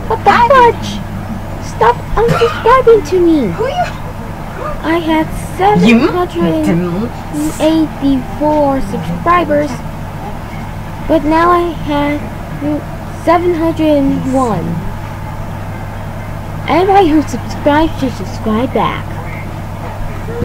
What the fudge? Stop unsubscribing to me. Who you? I had 784 subscribers, but now I have 701. Everybody who subscribes should subscribe back.